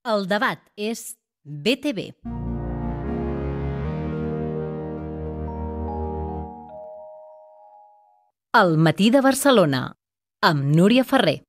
El debat és BTV. El matí de Barcelona, amb Núria Ferrer.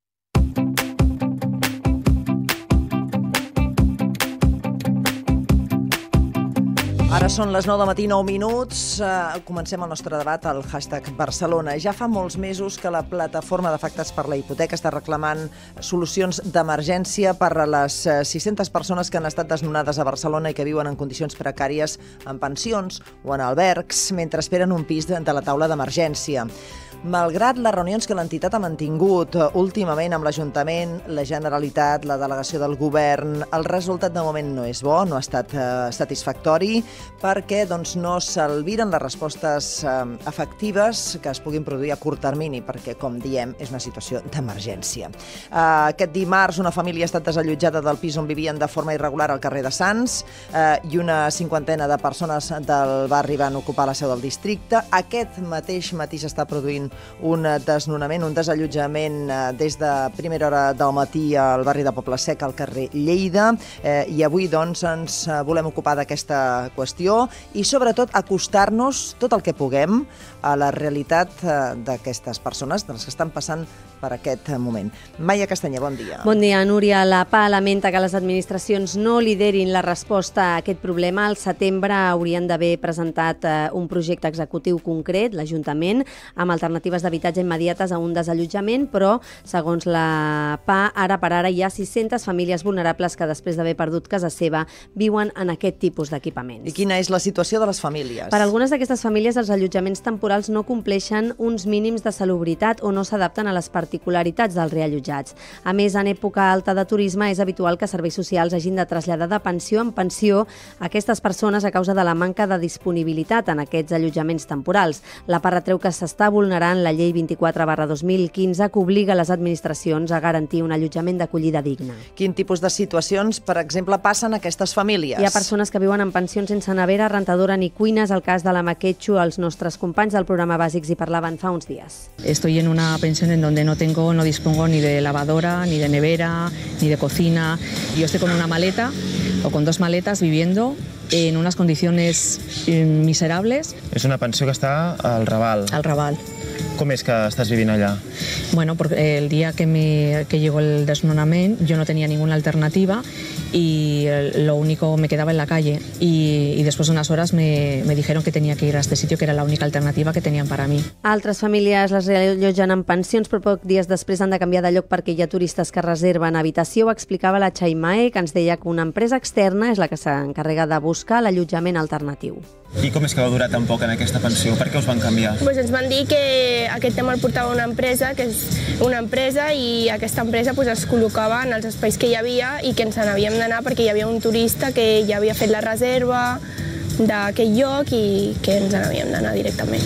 Ara són les 9 del matí, 9 minuts. Comencem el nostre debat al hashtag Barcelona. Ja fa molts mesos que la plataforma d'afectats per la hipoteca està reclamant solucions d'emergència per a les 600 persones que han estat desnonades a Barcelona i que viuen en condicions precàries en pensions o en albergs mentre esperen un pis de la taula d'emergència. Malgrat les reunions que l'entitat ha mantingut últimament amb l'Ajuntament, la Generalitat, la delegació del Govern, el resultat de moment no és bo, no ha estat satisfactori, perquè no s'albiren les respostes efectives que es puguin produir a curt termini, perquè, com diem, és una situació d'emergència. Aquest dimarts una família ha estat desallotjada del pis on vivien de forma irregular al carrer de Sants i una cinquantena de persones del barri van ocupar la seu del districte. Aquest mateix matí s'està produint un desnonament, un desallotjament des de primera hora del matí al barri de Poble Sec, al carrer Lleida, i avui ens volem ocupar d'aquesta qüestió i sobretot acostar-nos tot el que puguem a la realitat d'aquestes persones, de les que estan passant per aquest moment. Maia Castanyer, bon dia. Bon dia, Núria. La PA lamenta que les administracions no liderin la resposta a aquest problema. Al setembre haurien d'haver presentat un projecte executiu concret, l'Ajuntament, amb alternatives d'habitatge immediates a un desallotjament, però, segons la PA, ara per ara hi ha 600 famílies vulnerables que, després d'haver perdut casa seva, viuen en aquest tipus d'equipaments. I quina és la situació de les famílies? Per algunes d'aquestes famílies, els allotjaments temporals no compleixen uns mínims de salubritat o no s'adapten a les particularitats dels reallotjats. A més, en època alta de turisme és habitual que serveis socials hagin de traslladar de pensió en pensió aquestes persones a causa de la manca de disponibilitat en aquests allotjaments temporals. La PA retreu que s'està vulnerant la llei 24/2015 que obliga les administracions a garantir un allotjament d'acollida digna. Quin tipus de situacions, per exemple, passen a aquestes famílies? Hi ha persones que viuen en pensions sense nevera, rentadora ni cuines. El cas de la Maquetxo, els nostres companys del programa Bàsics hi parlaven fa uns dies. Estoy en una pensión en donde no dispongo ni de lavadora, ni de nevera, ni de cocina. Yo estoy con una maleta o con dos maletas viviendo en unas condiciones miserables. És una pensió que està al Raval. Al Raval. Com és que estàs vivint allà? Bueno, porque el día que llegó el desnonamiento yo no tenía ninguna alternativa y lo único me quedaba en la calle y después de unas horas me dijeron que tenía que ir a este sitio, que era la única alternativa que tenían para mí. Altres famílies les reallotgen en pensions, però poc dies després han de canviar de lloc perquè hi ha turistes que reserven habitació. Ho explicava la Chaimae, que ens deia que una empresa externa és la que s'encarrega de buscar l'allotjament alternatiu. I com és que va durar tan poc en aquesta pensió? Per què us van canviar? Ens van dir que aquest tema el portava una empresa, i aquesta empresa es col·locava en els espais que hi havia i que ens n'havíem d'anar perquè hi havia un turista que ja havia fet la reserva d'aquell lloc i que ens n'havíem d'anar directament.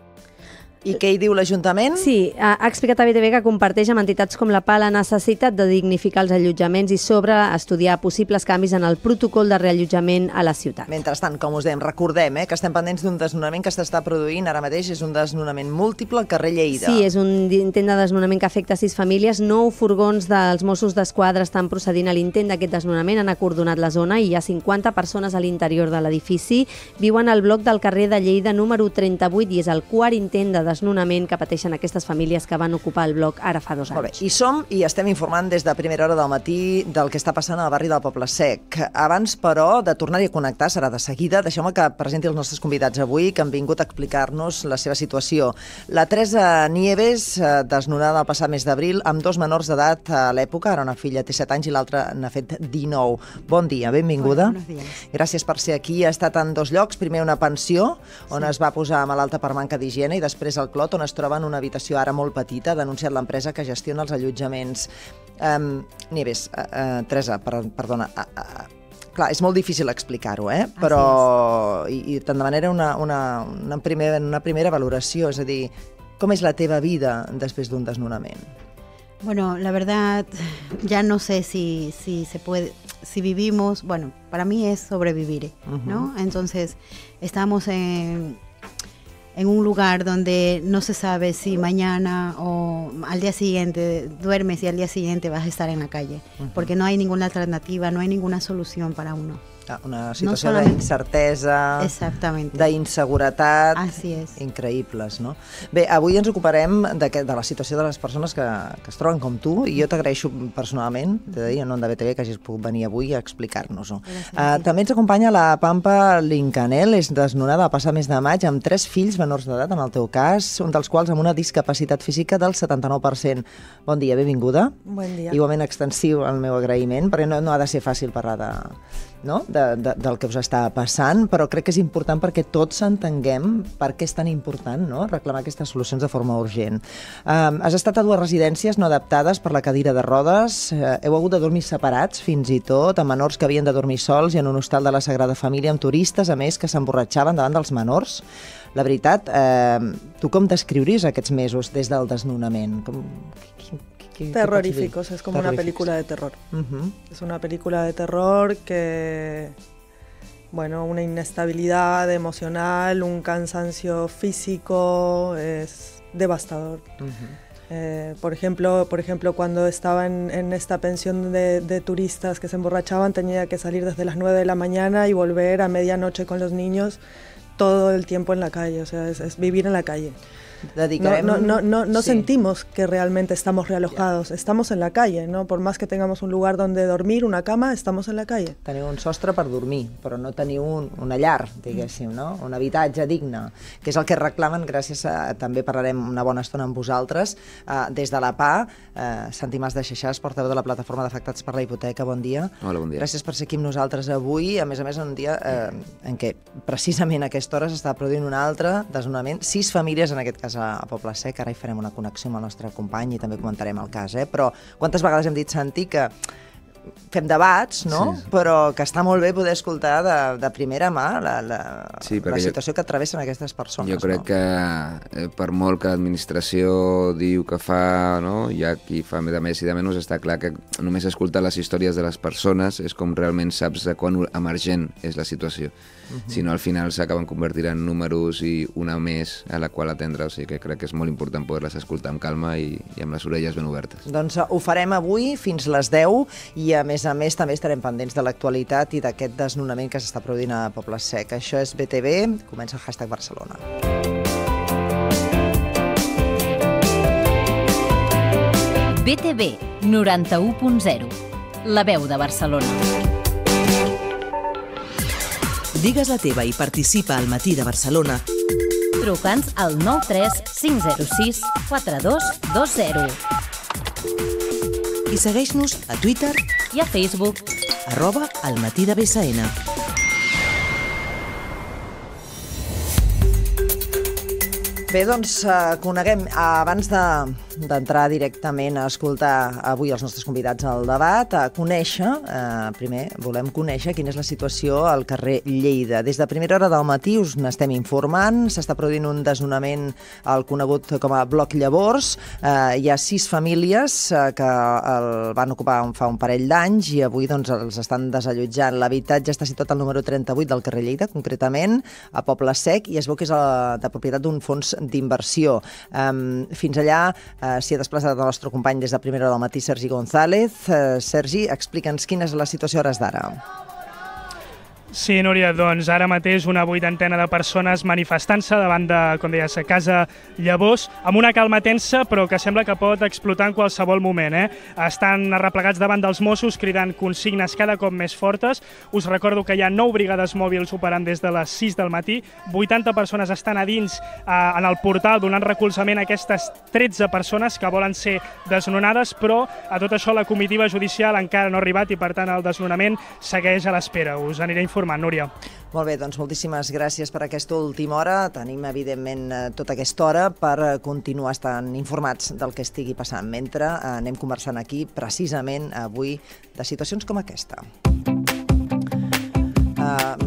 I què hi diu l'Ajuntament? Sí, ha explicat a BTV que comparteix amb entitats com la PA la necessitat de dignificar els allotjaments i sobre estudiar possibles canvis en el protocol de reallotjament a la ciutat. Mentrestant, com us dèiem, recordem que estem pendents d'un desnonament que s'està produint ara mateix. És un desnonament múltiple al carrer Lleida. Sí, és un intent de desnonament que afecta 6 famílies. 9 furgons dels Mossos d'Esquadra estan procedint a l'intent d'aquest desnonament. Han acordonat la zona i hi ha 50 persones a l'interior de l'edifici. Viuen al bloc del carrer de Lleida número 38 i és el quart intent de desnonament que pateixen aquestes famílies que van ocupar el bloc ara fa 2 anys. Molt bé, i som i estem informant des de primera hora del matí del que està passant al barri del Poble Sec. Abans, però, de tornar-hi a connectar, serà de seguida, deixeu-me que presenti els nostres convidats avui, que han vingut a explicar-nos la seva situació. La Teresa Nieves, desnonada el passat mes d'abril, amb 2 menors d'edat a l'època, ara una filla té 7 anys i l'altra n'ha fet 19. Bon dia, benvinguda. Buenos días. Gràcies per ser aquí. Ha estat en 2 llocs, primer una pensió, on es va posar malalta per manca d'higiene, i després al Clot, on es troba en una habitació ara molt petita, ha denunciat l'empresa que gestiona els allotjaments. Nieves, Teresa, perdona, clar, és molt difícil explicar-ho, però i te'n demanaré una primera valoració, és a dir, com és la teva vida després d'un desnonament? Bueno, la verdad, ya no sé si se puede, si vivimos, para mí es sobrevivir, ¿no? Entonces, estamos en un lugar donde no se sabe si mañana o al día siguiente duermes y al día siguiente vas a estar en la calle, porque no hay ninguna alternativa, no hay ninguna solución para uno. Una situació d'incertesa, d'inseguretat, increïbles, no? Bé, avui ens ocuparem de la situació de les persones que es troben com tu, i jo t'agraeixo personalment, t'he de dir, en nom de BTV, que hagis pogut venir avui a explicar-nos-ho. També ens acompanya la Pampa Lincanel, és desnonada a passar mes de maig amb 3 fills menors d'edat, en el teu cas, un dels quals amb una discapacitat física del 79%. Bon dia, benvinguda. Bon dia. Igualment extensiu el meu agraïment, perquè no ha de ser fàcil parlar del que us està passant, però crec que és important perquè tots entenguem per què és tan important reclamar aquestes solucions de forma urgent. Has estat a 2 residències no adaptades per la cadira de rodes, heu hagut de dormir separats fins i tot, amb menors que havien de dormir sols i en un hostal de la Sagrada Família amb turistes, a més, que s'emborratxaven davant dels menors. La veritat, tu com descriuries aquests mesos des del desnonament? Terroríficos, es como una película de terror. Es una película de terror que, bueno, una inestabilidad emocional, un cansancio físico, es devastador. Por ejemplo, cuando estaba en esta pensión de turistas que se emborrachaban, tenía que salir desde las 9 de la mañana y volver a medianoche con los niños todo el tiempo en la calle, o sea, es vivir en la calle. No sentimos que realmente estamos realojados, estamos en la calle, ¿no? Por más que tengamos un lugar donde dormir, una cama, estamos en la calle. Teniu un sostre per dormir, però no teniu una llar, diguéssim, no? Un habitatge digne, que és el que reclamen, gràcies a... També parlarem una bona estona amb vosaltres, des de la PA, Santi Mas de Xaixàs, portaveu de la Plataforma d'Afectats per la Hipoteca, bon dia. Hola, bon dia. Gràcies per ser aquí amb nosaltres avui, a més, en un dia en què precisament a aquesta hora s'està produint un altre desnonament, 6 famílies, en aquest cas a Poble Sec, ara hi farem una connexió amb el nostre company i també comentarem el cas, però quantes vegades hem dit, Santi, que fem debats, no? Sí. Però que està molt bé poder escoltar de primera mà la situació que travessen aquestes persones. Jo crec que per molt que l'administració diu que fa, no? Hi ha qui fa de més i de menys, està clar que només escoltar les històries de les persones és com realment saps de quan emergent és la situació. Si no, al final s'acaben convertint en números i una més a la qual atendre, o sigui que crec que és molt important poder-les escoltar amb calma i amb les orelles ben obertes. Doncs ho farem avui fins les 10 i a més també estarem pendents de l'actualitat i d'aquest desnonament que s'està produint a Poble Sec. Això és BTV, comença el hashtag Barcelona. BTV 91.0, la veu de Barcelona. Digues la teva i participa al Matí de Barcelona. Truca'ns al 93 506 4220. I segueix-nos a Twitter i a Facebook @almatidebsn. Bé, doncs coneguem, abans d'entrar directament a escoltar avui els nostres convidats al debat, a conèixer, primer volem conèixer quina és la situació al carrer Lleida. Des de primera hora del matí us n'estem informant, s'està produint un desnonament al conegut com a Bloc Llavors. Hi ha 6 famílies que el van ocupar fa un parell d'anys i avui els estan desallotjant. L'habitatge està situat al número 38 del carrer Lleida, concretament, a Poble Sec, i es veu que és de propietat d'un fons d'inversió. Fins allà s'hi ha desplaçat el nostre company des de primera hora del matí, Sergi González. Sergi, explica'ns quina és la situació a hores d'ara. Sí, Núria, doncs ara mateix una 80ena de persones manifestant-se davant de, com deies, Casa Llavors, amb una calma tensa, però que sembla que pot explotar en qualsevol moment. Estan arreplegats davant dels Mossos, cridant consignes cada cop més fortes. Us recordo que hi ha 9 brigades mòbils operant des de les 6 del matí. 80 persones estan a dins en el portal donant recolzament a aquestes 13 persones que volen ser desnonades, però a tot això la comitiva judicial encara no ha arribat i, per tant, el desnonament segueix a l'espera. Us aniré informant, Núria. Molt bé, doncs moltíssimes gràcies per aquesta última hora. Tenim, evidentment, tota aquesta hora per continuar estant informats del que estigui passant, mentre anem conversant aquí, precisament avui, de situacions com aquesta.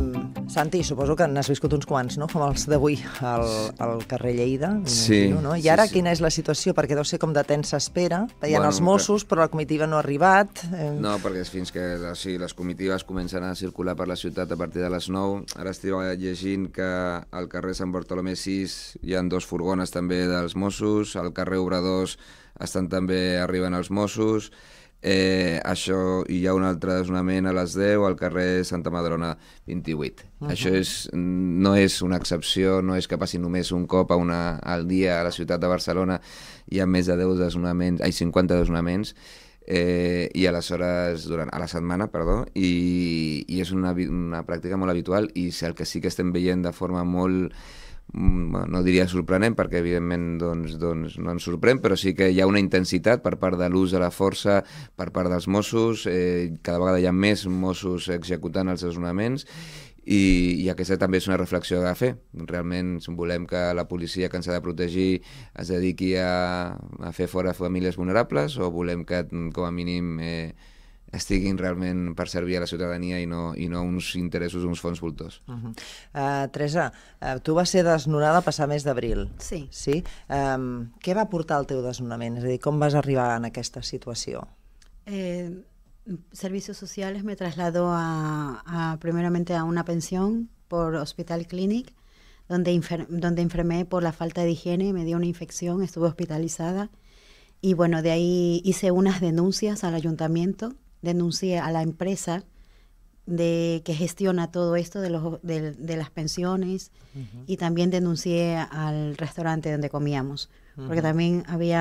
Santi, suposo que n'has viscut uns quants, no? Com els d'avui al carrer Lleida. Sí. No? I ara quina és la situació? Perquè deu ser com de tensa espera. Hi ha els Mossos, però la comitiva no ha arribat. No, perquè fins que les comitives comencen a circular per la ciutat a partir de les 9. Ara estic llegint que al carrer Sant Bartolomé 6 hi ha 2 furgones també dels Mossos, al carrer Obradors també arriben els Mossos. Això, i hi ha un altre desnonament a les 10 al carrer Santa Madrona 28. Això no és una excepció, no és que passi només un cop al dia a la ciutat de Barcelona. Hi ha més de 50 desnonaments i aleshores a la setmana, i és una pràctica molt habitual, i el que sí que estem veient de forma molt, no diria sorprenent, perquè evidentment no ens sorprèn, però sí que hi ha una intensitat per part de l'ús de la força per part dels Mossos. Cada vegada hi ha més Mossos executant els desnonaments, i aquesta també és una reflexió a fer. Realment volem que la policia, que ens ha de protegir, es dediqui a fer fora famílies vulnerables, o volem que com a mínim estiguin realment per servir a la ciutadania i no uns interessos d'uns fons voltors. Teresa, tu vas ser desnonada a passar mes d'abril. Sí. Què va portar el teu desnonament? És a dir, com vas arribar en aquesta situació? Servicios Sociales me trasladó primeramente a una pensión por Hospital Clinic, donde enfermé por la falta de higiene, me dio una infección, estuve hospitalizada, y bueno, de ahí hice unas denuncias al ayuntamiento, denuncié a la empresa que gestiona todo esto de las pensiones, y también denuncié al restaurante donde comíamos, porque también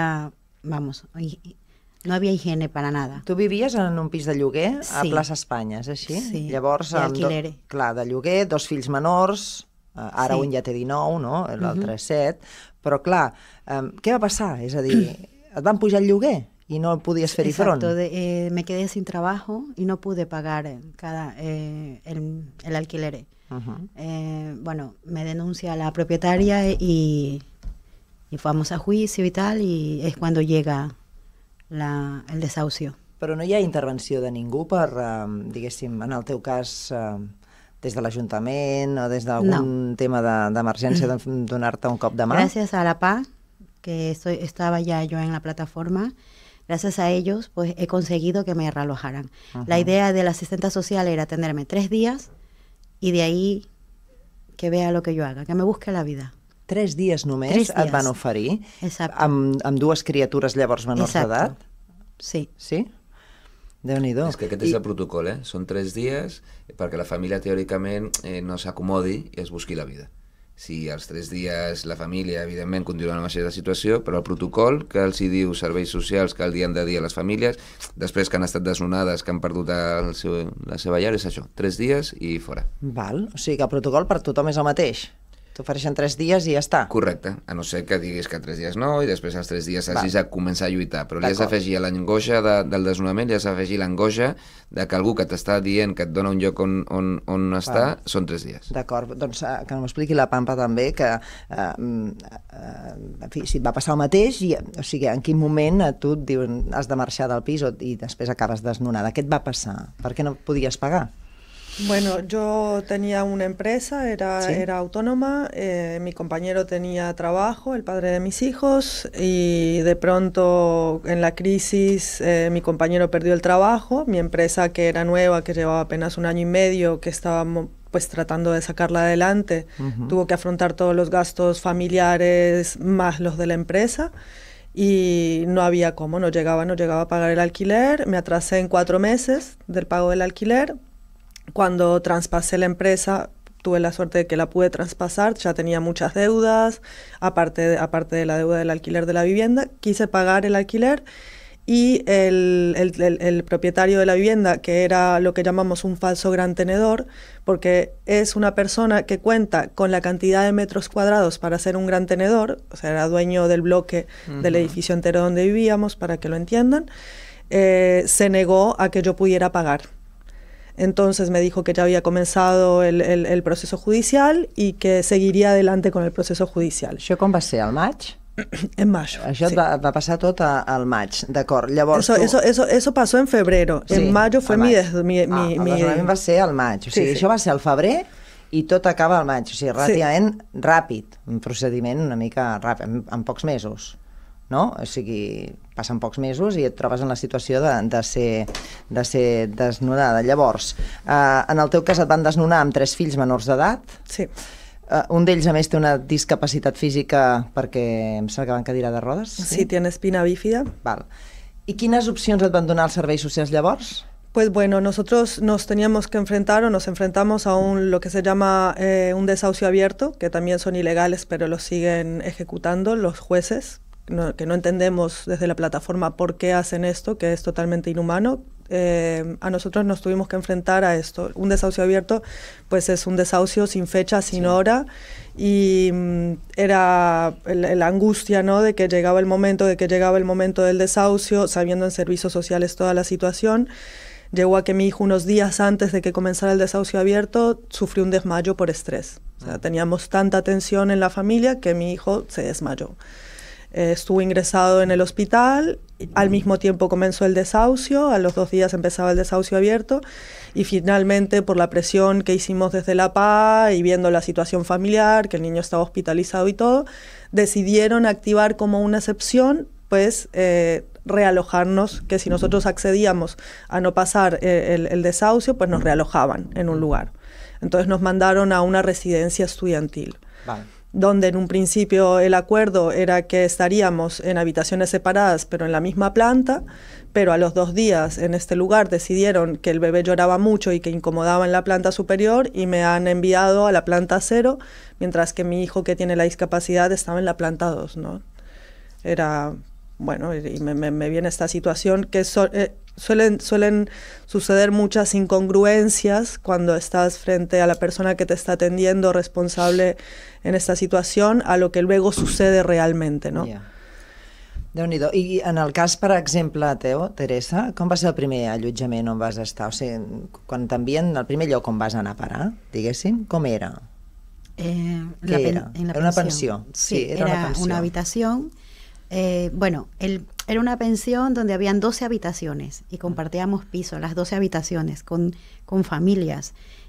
no había higiene para nada. Tu vivies en un pis de lloguer a Plaça Espanya, és així? Sí, llavors, d'alquilere. Clar, de lloguer, 2 fills menors, ara un ja té 19, no? L'altre 7, però clar, què va passar? És a dir, et van pujar el lloguer i no podies fer-hi front? Exacto, me quedé sin trabajo y no pude pagar el alquiler. Bueno, me denuncia la propietaria y fuimos a juicio y tal, y es cuando llega el desahucio. Però no hi ha intervenció de ningú per, diguéssim, en el teu cas, des de l'Ajuntament o des d'algun tema d'emergència, donar-te un cop de mà? Gracias a la PA, que estaba ya yo en la plataforma, gracias a ellos pues he conseguido que me realojaran. La idea del asistente social era tenerme 3 días y de ahí que vea lo que yo haga, que me busque la vida. 3 dies només et van oferir? Exacte. Amb 2 criatures llavors menors d'edat? Sí. Sí? Déu-n'hi-do. És que aquest és el protocol, Són 3 dies perquè la família teòricament no s'acomodi i es busqui la vida. Si als 3 dies la família, evidentment, continua en la mateixa situació, però el protocol que els hi diu serveis socials que el dia han de dir a les famílies, després que han estat desnonades, que han perdut la seva llar, és això, 3 dies i fora. Val, o sigui que el protocol per tothom és el mateix. T'ofereixen 3 dies i ja està. Correcte, a no ser que diguis que 3 dies no i després als 3 dies hagis de començar a lluitar, però li has d'afegir a l'angoixa del desnonament, li has d'afegir l'angoixa de que algú que t'està dient que et dona un lloc on estar són 3 dies. D'acord, doncs que m'ho expliqui la Pampa també, que si et va passar el mateix, o sigui, en quin moment tu et diuen has de marxar del pis i després acabes desnonada. Què et va passar? Per què no podies pagar? Bueno, yo tenía una empresa, era autónoma, mi compañero tenía trabajo, el padre de mis hijos, y de pronto en la crisis mi compañero perdió el trabajo, mi empresa, que era nueva, que llevaba apenas 1 año y medio, que estábamos pues tratando de sacarla adelante, tuvo que afrontar todos los gastos familiares más los de la empresa, y no había cómo, no llegaba a pagar el alquiler, me atrasé en 4 meses del pago del alquiler. Cuando traspasé la empresa, tuve la suerte de que la pude traspasar, ya tenía muchas deudas, aparte de la deuda del alquiler de la vivienda, quise pagar el alquiler y el propietario de la vivienda, que era lo que llamamos un falso gran tenedor, porque es una persona que cuenta con la cantidad de metros cuadrados para ser un gran tenedor, o sea, era dueño del bloque del edificio entero donde vivíamos, para que lo entiendan, se negó a que yo pudiera pagar. Entonces me dijo que ya había comenzado el proceso judicial y que seguiria adelante con el proceso judicial. Això com va ser, al maig? En mayo. Això sí. va passar tot al maig, d'acord. Llavors eso pasó en febrero. Sí, en mayo fue mi el desnonament va ser al maig. O sigui, sí. Això va ser al febrer i tot acaba al maig, o sigui, relativament ràpid, un procediment una mica ràpid, en pocs mesos, no? O sigui, passen pocs mesos i et trobes en la situació de ser desnudada. Llavors, en el teu cas et van desnudar amb 3 fills menors d'edat. Sí. Un d'ells, a més, té una discapacitat física perquè em sembla que va en cadira de rodes. Sí, tiene espina bífida. Val. I quines opcions et van donar els serveis socials llavors? Pues bueno, nosotros nos teníamos que enfrentar o nos enfrentamos a lo que se llama un desahucio abierto, que también son ilegales, pero lo siguen ejecutando los jueces, que no entendemos desde la plataforma por qué hacen esto, que es totalmente inhumano. A nosotros nos tuvimos que enfrentar a esto. Un desahucio abierto pues es un desahucio sin fecha, sin hora, y era la angustia, ¿no?, de que llegaba el momento del desahucio, sabiendo en servicios sociales toda la situación. Llegó a que mi hijo, unos días antes de que comenzara el desahucio abierto, sufrió un desmayo por estrés. O sea, teníamos tanta tensión en la familia que mi hijo se desmayó. Estuvo ingresado en el hospital, al mismo tiempo comenzó el desahucio, a los 2 días empezaba el desahucio abierto, y finalmente, por la presión que hicimos desde la PA y viendo la situación familiar, que el niño estaba hospitalizado y todo, decidieron activar como una excepción, pues realojarnos, que si nosotros accedíamos a no pasar el desahucio, pues nos realojaban en un lugar. Entonces nos mandaron a una residencia estudiantil. Vale. Donde en un principio el acuerdo era que estaríamos en habitaciones separadas pero en la misma planta, pero a los 2 días en este lugar decidieron que el bebé lloraba mucho y que incomodaba en la planta superior y me han enviado a la planta 0, mientras que mi hijo, que tiene la discapacidad, estaba en la planta 2, ¿no? Era, bueno, y me viene esta situación que suelen suceder muchas incongruencias cuando estás frente a la persona que te está atendiendo, responsable en esta situación, a lo que luego sucede realmente, no? Yeah. Déu-n'hi-do. I en el cas, per exemple, teu, Teresa, com va ser el primer allotjament on vas estar? O sigui, quan t'envien el primer lloc on vas anar a parar, diguéssim, com era? Què era? Era una pensió. Sí, era una habitación. Bueno, era una pensión donde habían 12 habitaciones y compartíamos piso, las 12 habitaciones con familias.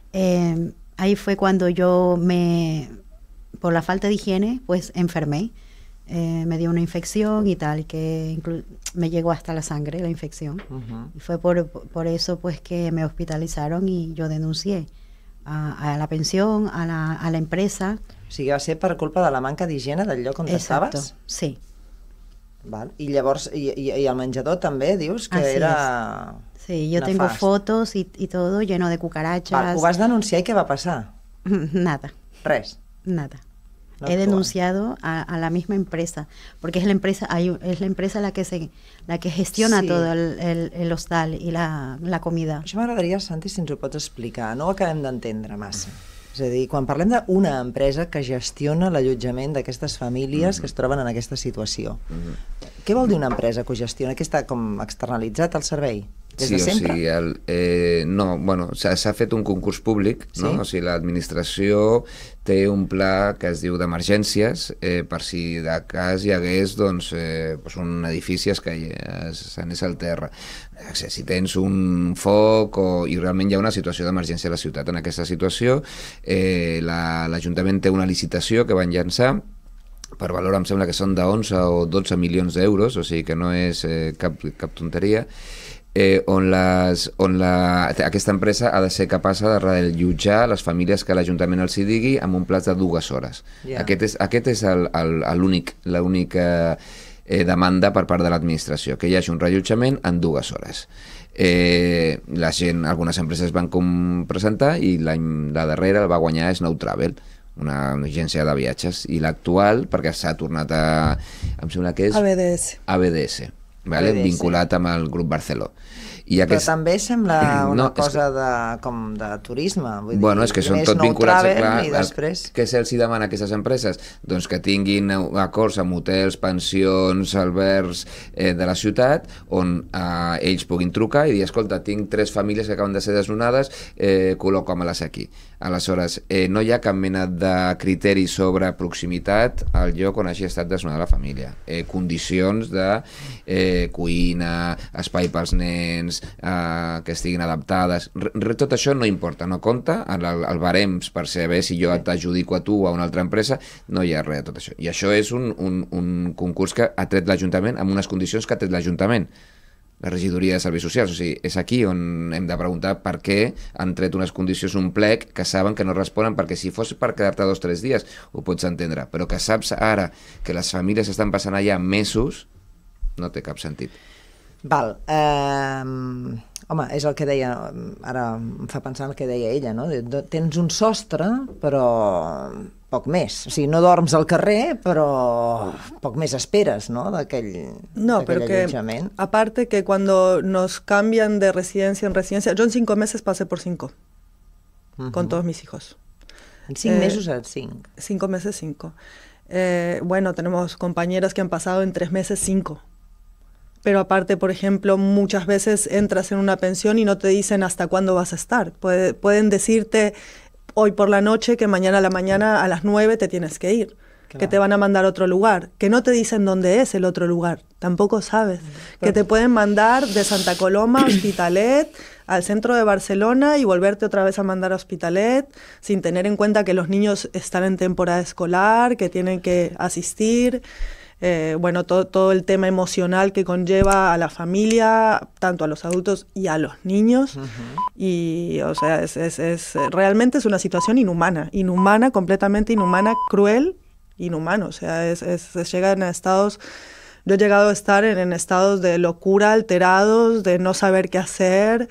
Ahí fue cuando yo por la falta de higiene, pues enfermé. Me dio una infección y tal, que me llegó hasta la sangre la infección. Y fue por eso pues que me hospitalizaron y yo denuncié a la pensión, a la empresa. O sigui, va ser per culpa de la manca d'higiene del lloc on estaves? Sí. Val. I llavors, i el menjador també dius que así era... Sí, yo tengo fotos y todo lleno de cucarachas. Val, ho vas denunciar i què va passar? Nada. Res? Nada. No, he denunciado a la misma empresa, porque es la empresa la que gestiona todo el hostal y la comida. Això m'agradaria, Santi, si ens ho pots explicar. No ho acabem d'entendre massa. És a dir, quan parlem d'una empresa que gestiona l'allotjament d'aquestes famílies que es troben en aquesta situació, què vol dir una empresa que ho gestiona? Que està com externalitzat el servei? Des de sempre? Sí, o sigui, no, bueno, s'ha fet un concurs públic, no? O sigui, l'administració té un pla que es diu d'emergències per si de cas hi hagués doncs, un edifici que s'anés al terra. Si tens un foc i realment hi ha una situació d'emergència a la ciutat. En aquesta situació l'Ajuntament té una licitació que van llançar per valor, em sembla que són de 11 o 12 milions d'euros, o sigui que no és cap tonteria, on aquesta empresa ha de ser capaç de reallotjar les famílies que l'Ajuntament els hi digui amb un plaç de 2 hores. Aquest és l'única demanda per part de l'administració, que hi hagi un reallotjament en 2 hores. La gent, algunes empreses van presentar i la darrera el va guanyar Snow Travel, una agència de viatges, i l'actual, perquè s'ha tornat a... em sembla que és... ABDS. Vinculat amb el grup Barceló. Però també sembla una cosa de turisme. Bueno, és que són tot vinculats. Què se'ls demana a aquestes empreses? Doncs que tinguin acords amb hotels, pensions, albergs de la ciutat, on ells puguin trucar i dir, escolta, tinc 3 famílies que acaben de ser desnonades, col·loca'm-les aquí. Aleshores, no hi ha cap mena de criteri sobre proximitat al lloc on hagi estat desnonada la família. Condicions de cuina, espai pels nens, que estiguin adaptades... Tot això no importa, no compta. El barems per saber si jo t'adjudico a tu o a una altra empresa, no hi ha res de tot això. I això és un concurs que ha tret l'Ajuntament amb unes condicions que ha tret l'Ajuntament, la regidoria de serveis socials. O sigui, és aquí on hem de preguntar per què han tret unes condicions, un plec que saben que no responen, perquè si fos per quedar-te 2 o 3 dies ho pots entendre, però que saps ara que les famílies estan passant allà mesos, no té cap sentit. Val. Home, és el que deia, ara em fa pensar el que deia ella, no? Tens un sostre, però poc més. O sigui, no dorms al carrer, però poc més esperes, ¿no? D'aquell allotjament. Aparte que cuando nos cambian de residencia en residencia, yo en 5 meses pasé por 5, con todos mis hijos. En 5 meses a 5. 5 meses, 5. Bueno, tenemos compañeras que han pasado en 3 meses 5. Pero aparte, por ejemplo, muchas veces entras en una pensión y no te dicen hasta cuándo vas a estar. Pueden decirte hoy por la noche que mañana a la mañana a las 9 te tienes que ir, que te van a mandar a otro lugar, que no te dicen dónde es el otro lugar, tampoco sabes, que te pueden mandar de Santa Coloma a Hospitalet, al centro de Barcelona y volverte otra vez a mandar a Hospitalet, sin tener en cuenta que los niños están en temporada escolar, que tienen que asistir. Bueno, todo el tema emocional que conlleva a la familia, tanto a los adultos y a los niños. Y, o sea, realmente es una situación inhumana, completamente inhumana, cruel, inhumano. O sea, llegan a estados... Yo he llegado a estar en estados de locura, alterados, de no saber qué hacer,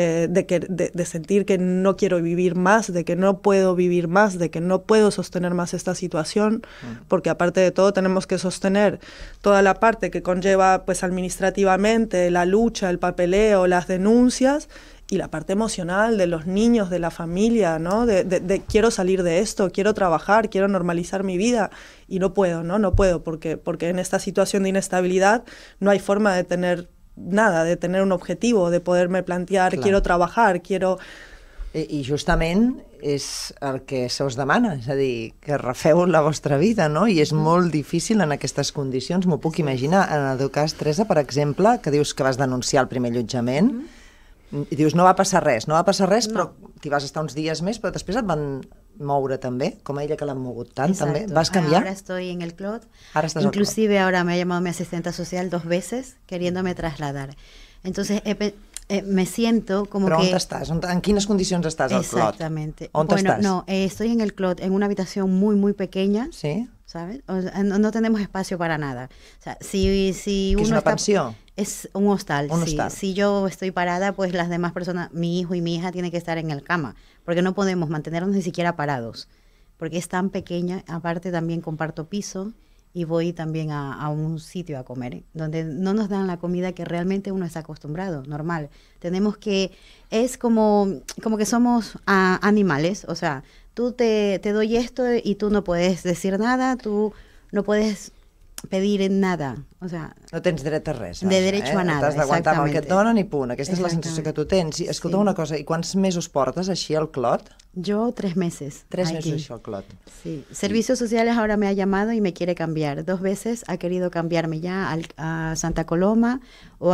de sentir que no quiero vivir más, de que no puedo vivir más, de que no puedo sostener más esta situación, porque aparte de todo tenemos que sostener toda la parte que conlleva pues administrativamente, la lucha, el papeleo, las denuncias, y la parte emocional de los niños, de la familia, ¿no? De quiero salir de esto, quiero trabajar, quiero normalizar mi vida, y no puedo, ¿no? No puedo, porque en esta situación de inestabilidad no hay forma de tener nada, de tener un objetivo, de poderme plantear, quiero trabajar, quiero... I justament és el que se us demana, és a dir, que refeu la vostra vida, no? I és molt difícil en aquestes condicions, m'ho puc imaginar. En el teu cas, Teresa, per exemple, que dius que vas denunciar el primer allotjament, i dius, no va passar res, però t'hi vas estar uns dies més, però després et van moure també, com a ella que l'han mogut tant. Exacto. També. ¿Vas cambiar? Ahora estoy en el CLOT. Inclusive ahora me ha llamado mi asistente social 2 veces queriéndome trasladar. Entonces me siento como ¿Pero que... ¿Pero on estàs? En quines condicions estàs al CLOT? Exactamente. On bueno, estàs? no, estoy en el CLOT, en una habitación muy, muy pequeña. Sí. ¿Sabes? O sea, no tenemos espacio para nada. O sea, si uno ¿Es una está... pensión? Es un hostal, Un sí. hostal. Si yo estoy parada, pues las demás personas, mi hijo y mi hija tienen que estar en el cama, porque no podemos mantenernos ni siquiera parados, porque es tan pequeña. Aparte también comparto piso y voy también a un sitio a comer, donde no nos dan la comida que realmente uno está acostumbrado, normal. Tenemos que, es como que somos animales, o sea, tú te doy esto y tú no puedes decir nada, tú no puedes pedir nada, o sea... No tens dret a res. De derecho a nada, t'has d'aguantar amb el que et donen i punt. Aquesta és la Exactamente. sensació que tu tens. I, escolta una cosa, i quants mesos portes així al CLOT? Yo 3 meses. 3 aquí. mesos així al CLOT. Sí. Servicios Sociales ahora me ha llamado y me quiere cambiar. 2 veces ha querido cambiarme ya a Santa Coloma o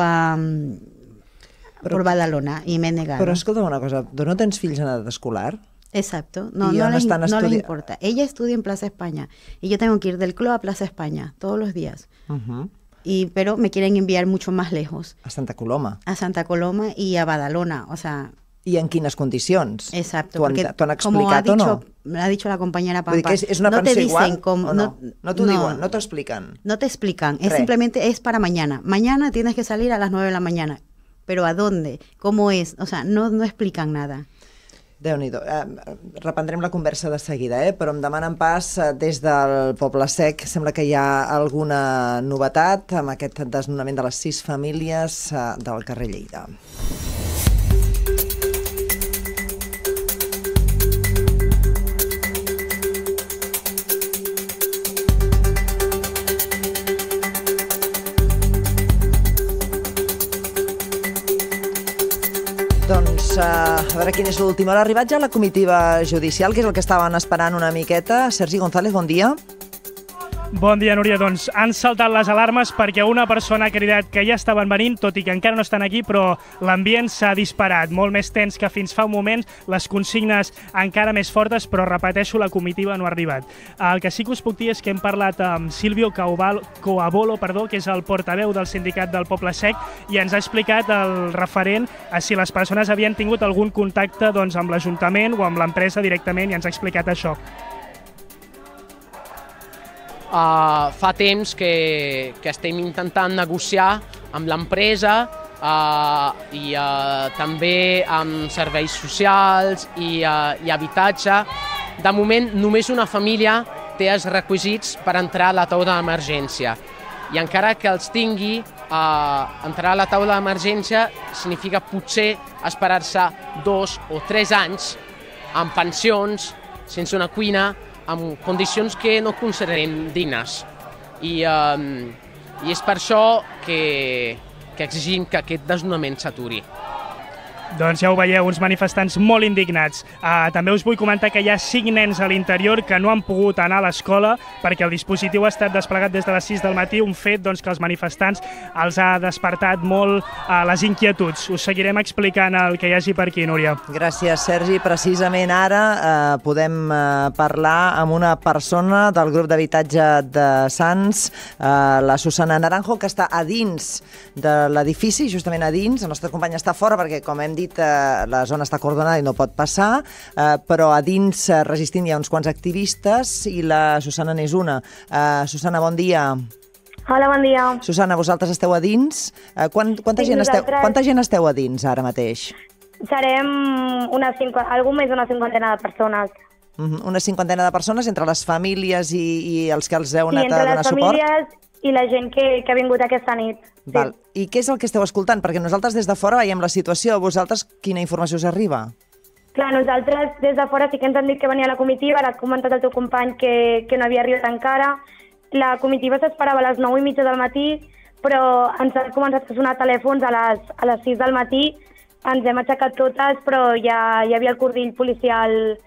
por Badalona y me he negado. Però escolta una cosa, tu no tens fills en edat escolar? Exacto, no ¿Y dónde están le importa. Ella estudia en Plaza España y yo tengo que ir del CLOT a Plaza España todos los días. Pero me quieren enviar mucho más lejos. A Santa Coloma. A Santa Coloma y a Badalona, o sea... I en quines condicions? Exacto, T'ho han explicat o no? Me ha dicho la compañera Pampa. Vull dir que és una no pensió te dicen igual cómo, o no? No t'ho diuen, no t'ho expliquen. No te explican, es Re. simplemente es para mañana. Mañana tienes que salir a las 9 de la mañana. ¿Pero a dónde? ¿Cómo es? O sea, no explican nada. Déu-n'hi-do. Reprendrem la conversa de seguida, però em demanen pas des del Poble Sec. Sembla que hi ha alguna novetat amb aquest desnonament de les 6 famílies del carrer Lleida. Doncs A veure quina és l'última hora. Ha arribat ja la comitiva judicial, que és el que estaven esperant una miqueta. Sergi González, bon dia. Bon dia, Núria. Doncs han saltat les alarmes perquè una persona ha cridat que ja estaven venint, tot i que encara no estan aquí, però l'ambient s'ha disparat. Molt més tens que fins fa un moment, les consignes encara més fortes, però repeteixo, la comitiva no ha arribat. El que sí que us puc dir és que hem parlat amb Silvio Coabolo, que és el portaveu del sindicat del Poble Sec, i ens ha explicat el referent a si les persones havien tingut algun contacte amb l'Ajuntament o amb l'empresa directament, i ens ha explicat això. Fa temps que estem intentant negociar amb l'empresa i també amb serveis socials i habitatge. De moment, només una família té els requisits per entrar a la taula d'emergència. I encara que els tingui, entrar a la taula d'emergència significa potser esperar-se 2 o 3 anys amb pensions, sense una cuina, amb condicions que no considerem dignes. I és per això que exigim que aquest desnonament s'aturi. Doncs ja ho veieu, uns manifestants molt indignats. També us vull comentar que hi ha 5 nens a l'interior que no han pogut anar a l'escola perquè el dispositiu ha estat desplegat des de les 6 del matí, un fet que els manifestants els ha despertat molt les inquietuds. Us seguirem explicant el que hi hagi per aquí, Núria. Gràcies, Sergi. Precisament ara podem parlar amb una persona del grup d'habitatge de Sants, la Susana Naranjo, que està a dins de l'edifici, justament a dins. El nostre company està fora perquè, com hem dit, la zona està acordonada i no pot passar, però a dins resistint hi ha uns quants activistes i la Susana n'és una. Susana, bon dia. Hola, bon dia. Susana, vosaltres esteu a dins. Quanta gent esteu a dins ara mateix? Serem algú més d'una cinquantena de persones. Una cinquantena de persones entre les famílies i els que els heu anat a donar suport? Sí, entre les famílies i la gent que ha vingut aquesta nit. Val. I què és el que esteu escoltant? Perquè nosaltres des de fora veiem la situació. A vosaltres quina informació us arriba? Clar, nosaltres des de fora sí que ens han dit que venia la comitiva, ara ha comentat el teu company que no havia arribat encara. La comitiva s'esperava a les 9:30 del matí, però ens han començat a sonar telèfons a les 6 del matí. Ens hem aixecat totes, però ja hi havia el cordill policial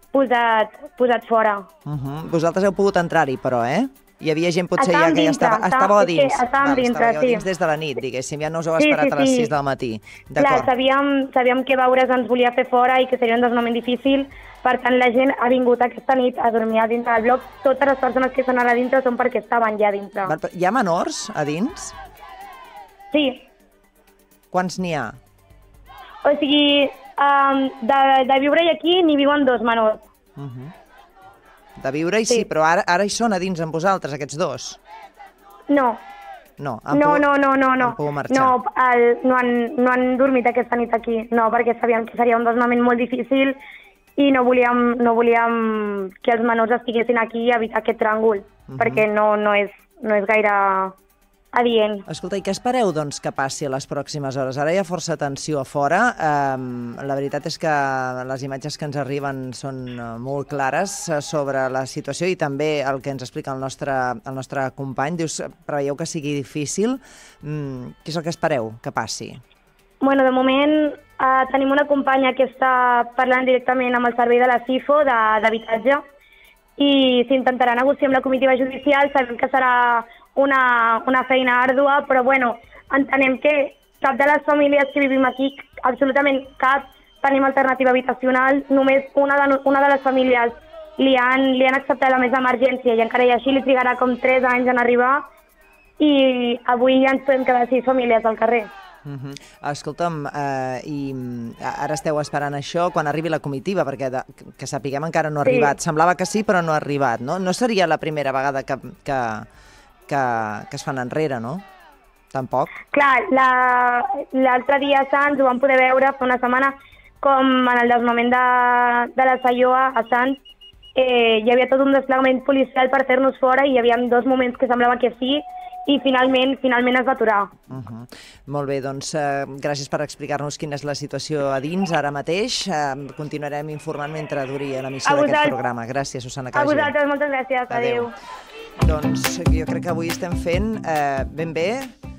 posat fora. Vosaltres heu pogut entrar-hi, però, Hi havia gent potser ja que ja estàveu a dins. Estàvem dintre, sí. Dins des de la nit, diguéssim, ja no us heu esperat a les 6 del matí. Clar, sabíem que veure's ens volia fer fora i que seria un desnonament difícil, per tant la gent ha vingut aquesta nit a dormir a dintre del bloc. Totes les persones que estan a dintre són perquè estaven ja a dintre. Hi ha menors a dins? Sí. Quants n'hi ha? O sigui, de viure aquí n'hi viuen 2 menors. De viure-hi sí, però ara hi són a dins amb vosaltres, aquests 2? No. No. Han pogut marxar. No han dormit aquesta nit aquí. No, perquè sabíem que seria un desnonament molt difícil i no volíem que els menors estiguessin aquí i evitar aquest tràngol, perquè no és gaire adient. Escolta, i què espereu, doncs, que passi a les pròximes hores? Ara hi ha força tensió a fora. La veritat és que les imatges que ens arriben són molt clares sobre la situació i també el que ens explica el nostre company. Dius, preveieu que sigui difícil. Què és el que espereu que passi? Bueno, de moment tenim una companya que està parlant directament amb el servei de la CIFO d'habitatge i s'intentarà negociar amb la comitiva judicial. Sabem que serà una feina àrdua, però bueno, entenem que cap de les famílies que vivim aquí, absolutament cap, tenim alternativa habitacional. Només una de les famílies li han acceptat la més d'emergència i encara i així li trigarà com 3 anys en arribar i avui ja ens podem quedar 6 famílies al carrer. Escolta'm, i ara esteu esperant això quan arribi la comitiva, perquè que sapiguem encara no ha arribat. Semblava que sí, però no ha arribat, no? No seria la primera vegada que es fan enrere, no? Tampoc? Clar, l'altre dia a Sants ho vam poder veure fa una setmana, com en el desnonament de la Saioa a Sants hi havia tot un desplegament policial per fer-nos fora i hi havia 2 moments que semblava que sí i finalment es va aturar. Molt bé, doncs gràcies per explicar-nos quina és la situació a dins ara mateix. Continuarem informant mentre duri l'emissió d'aquest programa. Gràcies, Susana. A vosaltres, moltes gràcies. Adéu. Doncs jo crec que avui estem fent ben bé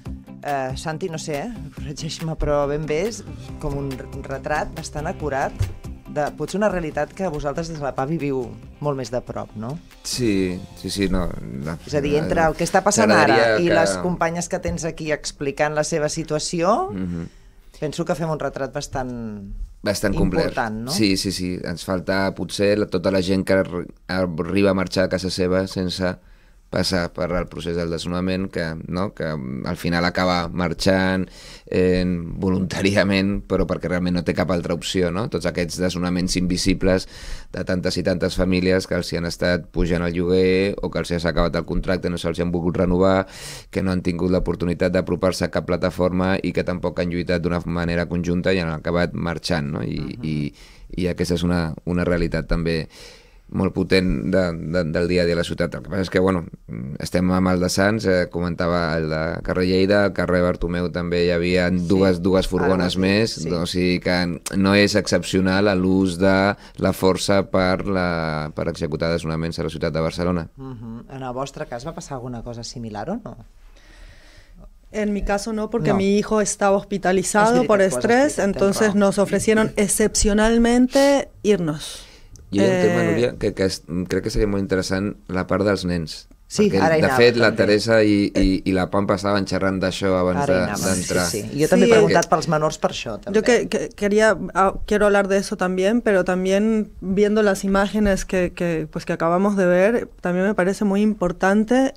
Santi, no sé, corregeix-me, però ben bé és com un retrat bastant acurat de potser una realitat que vosaltres des de la PA viviu molt més de prop, no? Sí, no. És a dir, entre el que està passant ara i les companyes que tens aquí explicant la seva situació, penso que fem un retrat bastant complet. Important, no? Sí. Ens falta potser tota la gent que arriba a marxar a casa seva sense passar per el procés del desnonament, que al final acaba marxant voluntàriament, però perquè realment no té cap altra opció, no? Tots aquests desnonaments invisibles de tantes i tantes famílies que els hi han estat pujant el lloguer o que els hi ha acabat el contracte, no se'ls han volgut renovar, que no han tingut l'oportunitat d'apropar-se a cap plataforma i que tampoc han lluitat d'una manera conjunta i han acabat marxant, no? I aquesta és una realitat també molt potent del dia a dia de la ciutat. El que passa és que, estem amb el de Sants, comentava el de carrer Lleida, al carrer Bartomeu també hi havia dues furgones més, o sigui que no és excepcional l'ús de la força per executar desnonaments a la ciutat de Barcelona. En el vostre cas va passar alguna cosa similar o no? En mi caso no, porque mi hijo estaba hospitalizado por estrés, entonces nos ofrecieron excepcionalmente irnos. Hi ha un tema, Núria, que crec que seria molt interessant, la part dels nens. Sí, perquè, de fet, la Teresa i la Pampa estaven xerrant d'això abans d'entrar. Sí. Jo també he preguntat pels menors per això. També. Yo quiero hablar de eso también, pero también viendo las imágenes que acabamos de ver, también me parece muy importante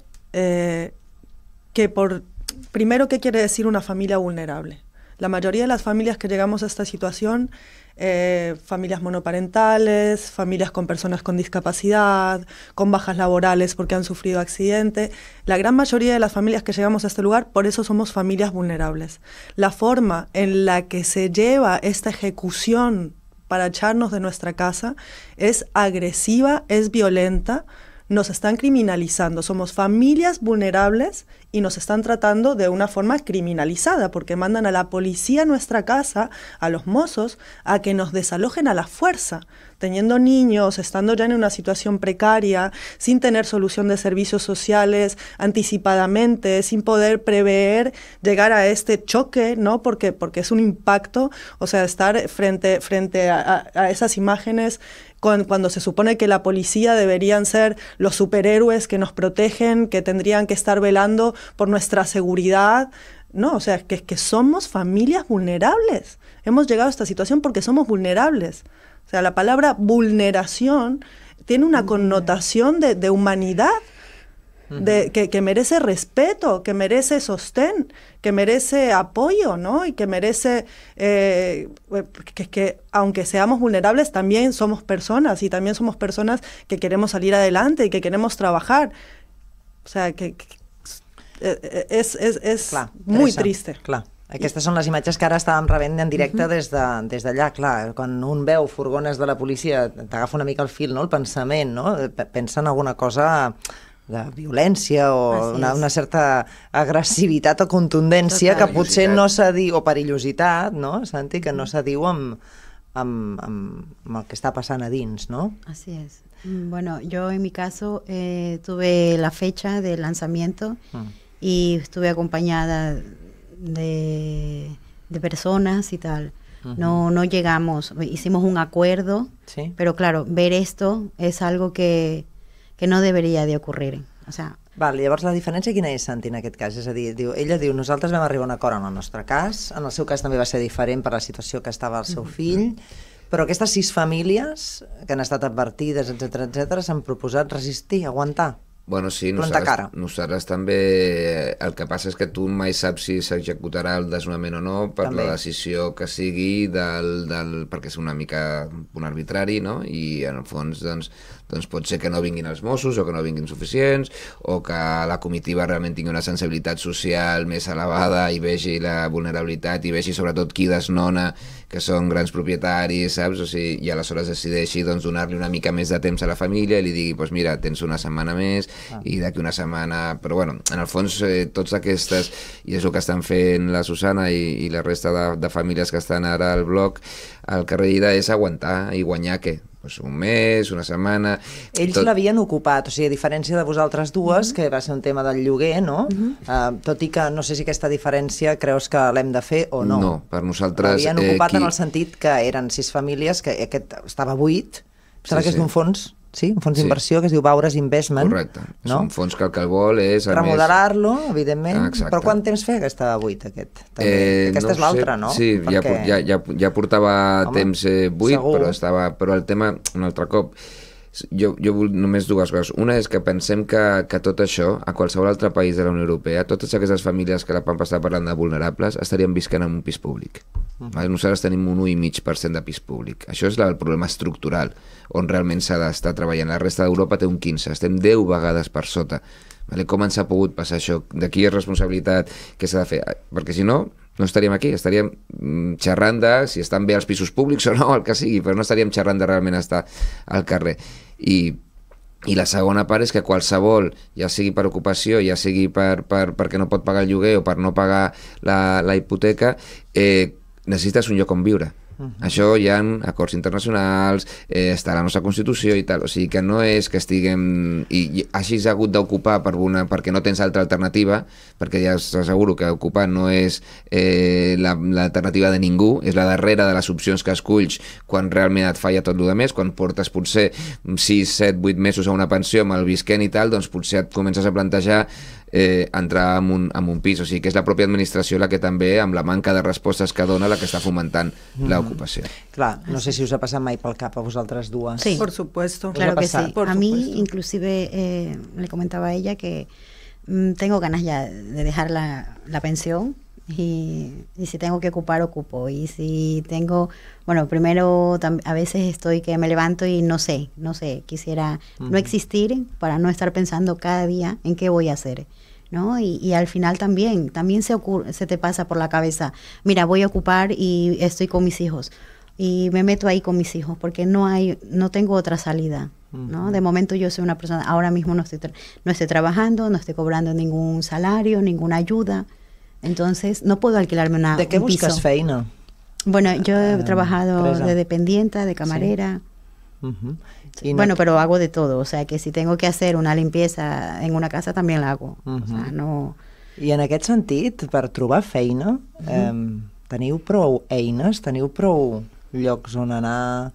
primero, ¿qué quiere decir una familia vulnerable? La mayoría de las familias que llegamos a esta situación, familias monoparentales, familias con personas con discapacidad, con bajas laborales porque han sufrido accidente, la gran mayoría de las familias que llegamos a este lugar, por eso somos familias vulnerables. La forma en la que se lleva esta ejecución para echarnos de nuestra casa es agresiva, es violenta, nos están criminalizando, somos familias vulnerables y nos están tratando de una forma criminalizada porque mandan a la policía a nuestra casa, a los mozos, a que nos desalojen a la fuerza, teniendo niños, estando ya en una situación precaria, sin tener solución de servicios sociales anticipadamente, sin poder prever llegar a este choque, ¿no? Porque es un impacto, o sea, estar frente a esas imágenes cuando se supone que la policía deberían ser los superhéroes que nos protegen, que tendrían que estar velando por nuestra seguridad. No, o sea, que somos familias vulnerables. Hemos llegado a esta situación porque somos vulnerables. O sea, la palabra vulneración tiene una connotación de humanidad, que merece respeto, que merece sostén, que merece apoyo, ¿no? Y que merece que aunque seamos vulnerables también somos personas y también somos personas que queremos salir adelante y que queremos trabajar. O sea, que és muy triste. Clar. Aquestes són les imatges que ara estàvem rebent en directe des d'allà. Clar, quan un veu furgones de la policia t'agafa una mica el fil, no? El pensament, no? Pensa en alguna cosa de violència o una certa agressivitat o contundència que potser no s'adiu, o perillositat, no, Santi, que no s'adiu amb el que està passant a dins, ¿no? Así es. Bueno, yo en mi caso tuve la fecha del lanzamiento y estuve acompañada de personas y tal. No llegamos, hicimos un acuerdo, pero claro, ver esto es algo que no debería de ocurrir. O sea, Val, llavors la diferència quina és, Santi, en aquest cas? És a dir, ella diu, nosaltres vam arribar a un acord en el nostre cas, en el seu cas també va ser diferent per la situació que estava el seu fill, però aquestes 6 famílies que han estat advertides, etc s'han proposat resistir, aguantar. Bueno, sí, nosaltres també, el que passa és que tu mai saps si s'executarà el desnonament o no per la decisió que sigui perquè és una mica un arbitrari, no? I en el fons doncs pot ser que no vinguin els Mossos o que no vinguin suficients o que la comitiva realment tingui una sensibilitat social més elevada i vegi la vulnerabilitat i vegi sobretot qui desnona, que són grans propietaris, saps? O sigui, i aleshores decideixi donar-li una mica més de temps a la família i li digui, doncs mira, tens una setmana més i d'aquí una setmana... Però bueno, en el fons tots aquestes, i és el que estan fent la Susana i la resta de famílies que estan ara al bloc, al carrer Lleida, és aguantar i guanyar què? un mes, una setmana... Ells l'havien ocupat, o sigui, a diferència de vosaltres dues, que va ser un tema del lloguer, no? Tot i que no sé si aquesta diferència creus que l'hem de fer o no. No, per nosaltres... L'havien ocupat en el sentit que eren 6 famílies, que aquest estava buit, sembla que és d'un fons... Sí, un fons d'inversió que es diu Baures Investment. Correcte, és un fons que el que vol és... remodelar-lo, evidentment, però quant temps feia que estava buit aquest? Aquesta és l'altra, no? Sí, ja portava temps buit, però el tema, un altre cop, jo vull només dues coses. Una és que pensem que tot això, a qualsevol altre país de la Unió Europea, totes aquestes famílies que la Pampa està parlant de vulnerables, estarien visquent en un pis públic. Nosaltres tenim un 1,5% de pis públic. Això és el problema estructural, on realment s'ha d'estar treballant. La resta d'Europa té un 15%, estem 10 vegades per sota. Com ens ha pogut passar això? D'aquí és responsabilitat que s'ha de fer, perquè si no, no estaríem aquí, estaríem xerrant de si estan bé els pisos públics o no, el que sigui, però no estaríem xerrant de realment estar al carrer. I la segona part és que qualsevol, ja sigui per ocupació, ja sigui perquè no pot pagar el lloguer o per no pagar la hipoteca, necessites un lloc on viure. Això hi ha acords internacionals, està a la nostra Constitució i tal, o sigui que no és que estiguem... I així s'ha hagut d'ocupar perquè no tens altra alternativa, perquè ja t'asseguro que ocupar no és l'alternativa de ningú, és la darrera de les opcions que esculls quan realment et falla tot el més, quan portes potser 6, 7, 8 mesos a una pensió amb el visquent i tal, doncs potser et comences a plantejar entrar en un pis, o sigui que és la pròpia administració la que també, amb la manca de respostes que dona, la que està fomentant l'ocupació. Clar, no sé si us ha passat mai pel cap a vosaltres dues. Sí, por supuesto. Claro que sí. A mí inclusive le comentaba a ella que tengo ganas ya de dejar la pensión y si tengo que ocupar, ocupo. Y si tengo, bueno, primero a veces estoy que me levanto y no sé, quisiera no existir para no estar pensando cada día en qué voy a hacer, ¿no? Y al final también se te pasa por la cabeza, mira, voy a ocupar y estoy con mis hijos. Y me meto ahí con mis hijos porque no tengo otra salida, ¿no? De momento yo soy una persona, ahora mismo no estoy trabajando, no estoy cobrando ningún salario, ninguna ayuda. Entonces, no puedo alquilarme un piso. ¿De qué buscas feina? Bueno, yo he trabajado de dependienta, de camarera. Sí. Bueno, pero hago de todo. O sea, que si tengo que hacer una limpieza en una casa, también la hago. O sea, no... I en aquest sentit, per trobar feina, teniu prou eines, teniu prou llocs on anar?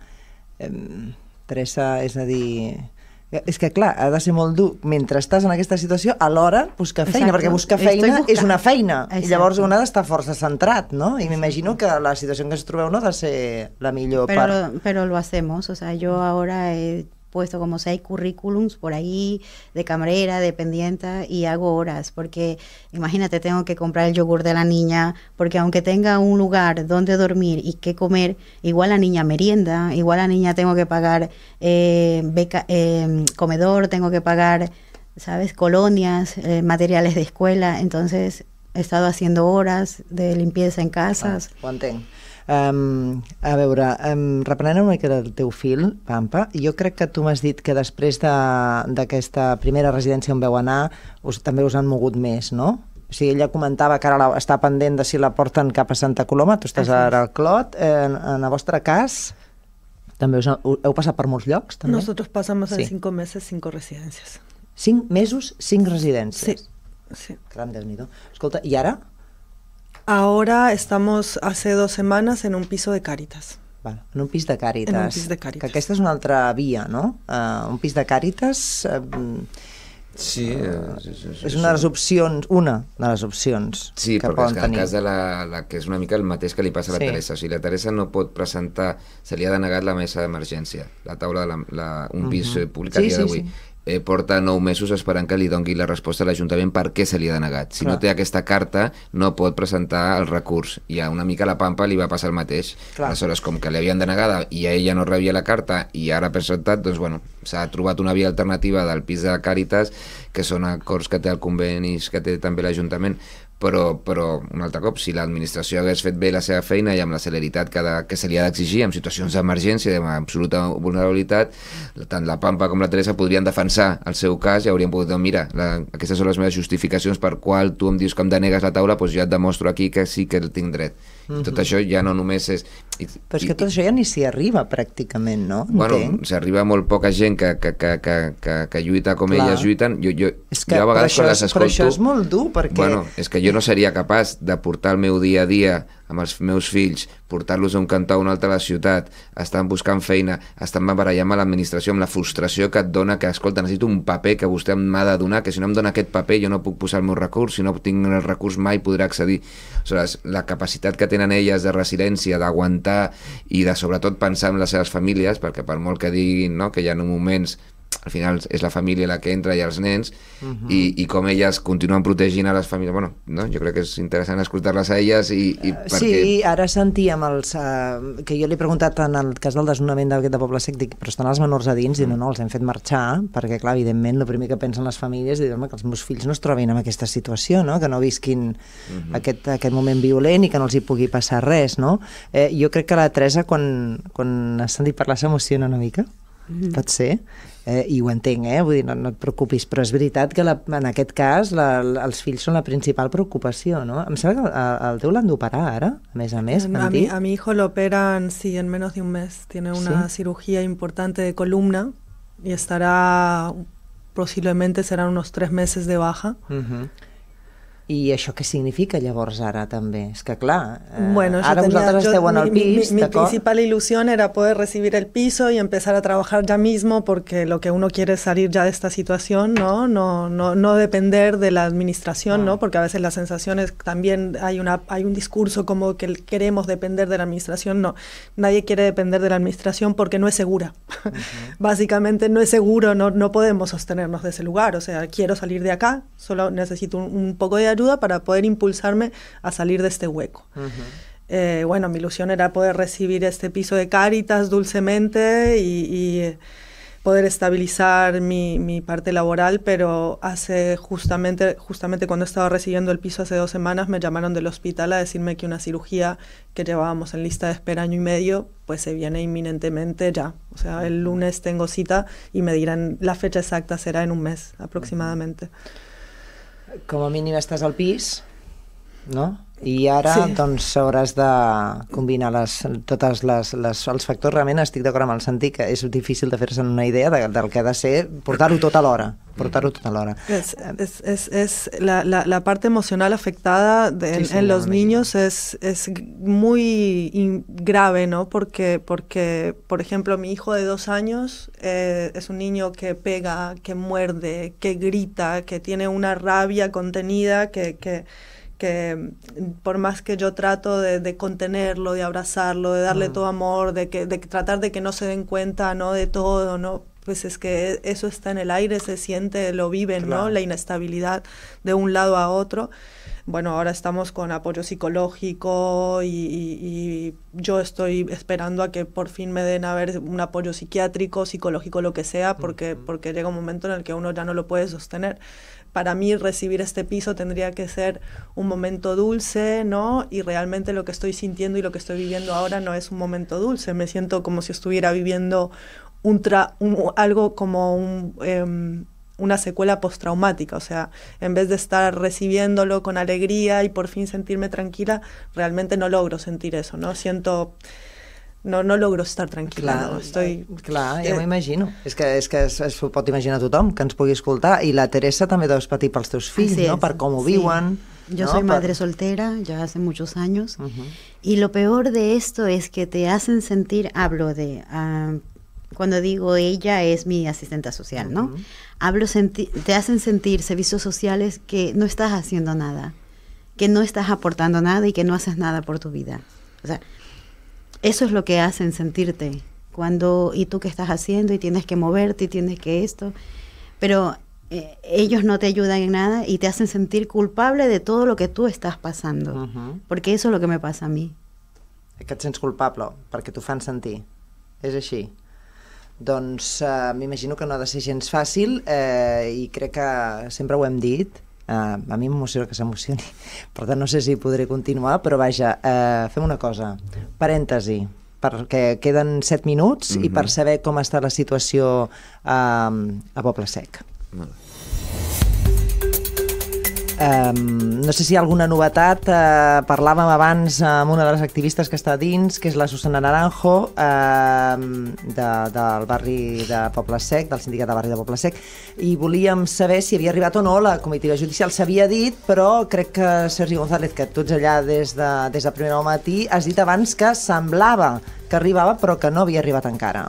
Teresa, és a dir... És que, clar, ha de ser molt dur, mentre estàs en aquesta situació, alhora buscar feina, perquè buscar feina és una feina, i llavors un ha d'estar força centrat, ¿no? I m'imagino que la situació en què us trobeu no ha de ser la millor part. Pero lo hacemos, o sea, yo ahora he puesto como 6 currículums por ahí de camarera, dependienta, y hago horas, porque imagínate, tengo que comprar el yogur de la niña, porque aunque tenga un lugar donde dormir y qué comer, igual la niña merienda, igual la niña tengo que pagar comedor, tengo que pagar, ¿sabes?, colonias, materiales de escuela. Entonces he estado haciendo horas de limpieza en casas. Ho entenc. A veure, reprenent una mica del teu fil, Pampa, jo crec que tu m'has dit que després d'aquesta primera residència on veu anar també us han mogut més, no? O sigui, ella comentava que ara està pendent de si la porten cap a Santa Coloma, tu estàs ara al Clot. En el vostre cas, també heu passat per molts llocs? També? Nosotros pasamos en 5 meses 5 residencias. 5 mesos, 5 residències? Sí. Gran Déu-n'hi-do. Escolta, i ara? Ahora estamos hace 2 semanas en un piso de Cáritas. Vale, en un pis de Càritas. En un pis de Càritas. Que aquesta és una altra via, no? Un pis de Càritas... Sí, és una de les opcions sí, que perquè poden tenir. el cas de la que és una mica el mateix que li passa a la Teresa. O sigui, la Teresa no pot presentar, se li ha denegat la mesa d'emergència, la taula un pis públic a dia d'avui. Porta 9 mesos esperant que li doni la resposta a l'Ajuntament per què se li ha denegat. Si no té aquesta carta, no pot presentar el recurs. I a una mica a la Pampa li va passar el mateix. Aleshores, com que li havien denegada i a ella no rebia la carta i ara ha presentat, doncs bueno, s'ha trobat una via alternativa del pis de Càritas, que són acords que té el conveni que té també l'Ajuntament, però un altre cop, si l'administració hagués fet bé la seva feina i amb la celeritat que se li ha d'exigir en situacions d'emergència, d'absoluta vulnerabilitat, tant la Pampa com la Teresa podrien defensar el seu cas i haurien pogut dir, mira, aquestes són les meves justificacions per qual tu em dius que em denegues la taula, doncs jo et demostro aquí que sí que el tinc dret. Tot això ja no només és... Però és que tot això ja ni s'hi arriba pràcticament, no? Bueno, s'arriba molt poca gent que lluita com elles lluiten. Jo a vegades quan les escolto... Però això és molt dur, perquè... Bueno, és que jo no seria capaç de portar el meu dia a dia amb els meus fills, portar-los a un cantó a un altre a la ciutat, estan buscant feina, estan barallant amb l'administració, amb la frustració que et dona, que, escolta, necessito un paper que vostè m'ha de donar, que si no em dona aquest paper jo no puc posar el meu recurs, si no tinc el recurs mai podré accedir. Aleshores, la capacitat que tenen elles de resiliència, d'aguantar i de sobretot pensar en les seves famílies, perquè per molt que diguin, no, que hi ha moments, al final és la família la que entra i els nens, i com elles continuen protegint a les famílies. Bueno, no? Jo crec que és interessant escoltar-les a elles perquè... Sí, ara sentíem que jo li he preguntat en el cas del desnonament d'aquest de Poble Sec, dic, però estan els menors a dins? I no, els hem fet marxar, perquè clar, evidentment, el primer que pensen les famílies és dir, que els meus fills no es trobin en aquesta situació, no? Que no visquin aquest moment violent i que no els hi pugui passar res, no? Jo crec que la Teresa, quan has sentit parlar, s'emociona una mica, pot ser, i ho entenc, vull dir, no et preocupis, però és veritat que en aquest cas els fills són la principal preocupació, no? Em sembla que el teu l'han d'operar ara, a més, a mi hijo lo operan, sí, en menos de un mes. Tiene una cirugía importante de columna y estará, posiblemente serán unos 3 meses de baja. I això què significa llavors ara també? És que clar, bueno, ara vosaltres esteu en el pis, mi principal ilusión era poder recibir el piso y empezar a trabajar ya mismo, porque lo que uno quiere es salir ya de esta situación, no depender de la administración, ¿no? Porque a veces las sensaciones, también hay un discurso como que queremos depender de la administración. No, nadie quiere depender de la administración porque no es segura. Básicamente no es seguro, no podemos sostenernos de ese lugar. O sea, quiero salir de acá, solo necesito un poco de ayuda para poder impulsarme a salir de este hueco. Bueno, mi ilusión era poder recibir este piso de Cáritas dulcemente y poder estabilizar mi parte laboral, pero justamente cuando estaba recibiendo el piso hace 2 semanas me llamaron del hospital a decirme que una cirugía que llevábamos en lista de espera 1 año y medio, pues se viene inminentemente ya. O sea, el lunes tengo cita y me dirán la fecha exacta, será en un mes aproximadamente. Com a mínim estàs al pis, no? I ara doncs hauràs de combinar tots els factors. Realment estic d'acord amb el Santi que és difícil de fer-se una idea del que ha de ser portar-ho tot alhora. La parte emocional afectada en los niños es muy grave, ¿no? Porque, por ejemplo, mi hijo de 2 años es un niño que pega, que muerde, que grita, que tiene una rabia contenida que por más que yo trato de contenerlo, de abrazarlo, de darle todo amor, de tratar de que no se den cuenta, ¿no? De todo, ¿no? Pues es que eso está en el aire, se siente, lo viven, ¿no? La inestabilidad de un lado a otro. Bueno, ahora estamos con apoyo psicológico y yo estoy esperando a que por fin me den a ver un apoyo psiquiátrico, psicológico, lo que sea, porque llega un momento en el que uno ya no lo puede sostener. Para mí recibir este piso tendría que ser un momento dulce, ¿no? Y realmente lo que estoy sintiendo y lo que estoy viviendo ahora no es un momento dulce. Me siento como si estuviera viviendo algo como una secuela postraumática. O sea, en vez de estar recibiéndolo con alegría y por fin sentirme tranquila, realmente no logro sentir eso, ¿no? No logro estar tranquil·la. Clar, ja m'ho imagino. És que es pot imaginar tothom que ens pugui escoltar. I la Teresa també deus patir pels teus fills, ¿no? Per com ho viuen. Yo soy madre soltera ya hace muchos años y lo peor de esto es que te hacen sentir, cuando digo ella es mi asistente social, ¿no? Te hacen sentir servicios sociales que no estás haciendo nada, que no estás aportando nada y que no haces nada por tu vida. O sea, eso es lo que hacen sentirte ¿y tú qué estás haciendo? Y tienes que moverte y tienes que esto, pero ellos no te ayudan en nada y te hacen sentir culpable de todo lo que tú estás pasando, porque eso es lo que me pasa a mí. Que et sents culpable perquè t'ho fan sentir, és així. Doncs m'imagino que no ha de ser gens fàcil i crec que sempre ho hem dit. A mi m'emociona que s'emocioni, per tant no sé si podré continuar, però vaja, fem una cosa, parèntesi, perquè queden 7 minuts i per saber com està la situació a Poble Sec. No sé si hi ha alguna novetat. Parlàvem abans amb una de les activistes que està dins, que és la Susana Naranjo, del barri de Poble Sec, del sindicat de barri de Poble Sec, i volíem saber si havia arribat o no la comitiva judicial. S'havia dit, però crec que Sergi González, que tu ets allà des de primera al matí, has dit abans que semblava que arribava, però que no havia arribat encara.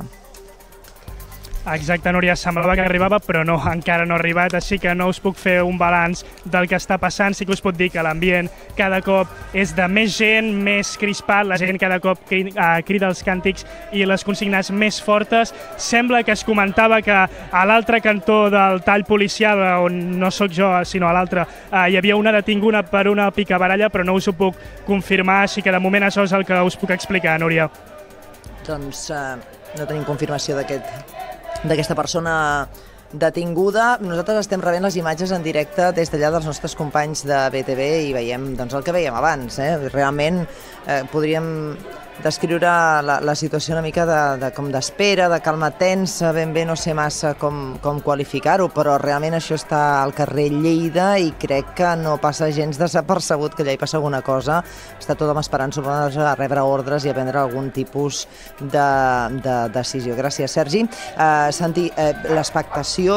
Exacte, Núria, semblava que arribava, però no, encara no ha arribat, així que no us puc fer un balanç del que està passant. Sí que us puc dir que l'ambient cada cop és de més gent, més crispat, la gent cada cop crida els càntics i les consignes més fortes. Sembla que es comentava que a l'altre cantó del tall policial, on no sóc jo, sinó a l'altre, hi havia una detinguda per una picabaralla, però no us ho puc confirmar, així que de moment això és el que us puc explicar, Núria. Doncs no tenim confirmació d'aquesta persona detinguda. Nosaltres estem rebent les imatges en directe des d'allà dels nostres companys de BTV i veiem el que veiem abans. Realment podríem descriure la situació una mica com d'espera, de calma tensa, ben bé no sé massa com qualificar-ho, però realment això està al carrer Lleida i crec que no passa gens desapercebut que allà hi passa alguna cosa. Està tothom esperant a rebre ordres i a prendre algun tipus de decisió. Gràcies, Sergi. Santi, l'expectació,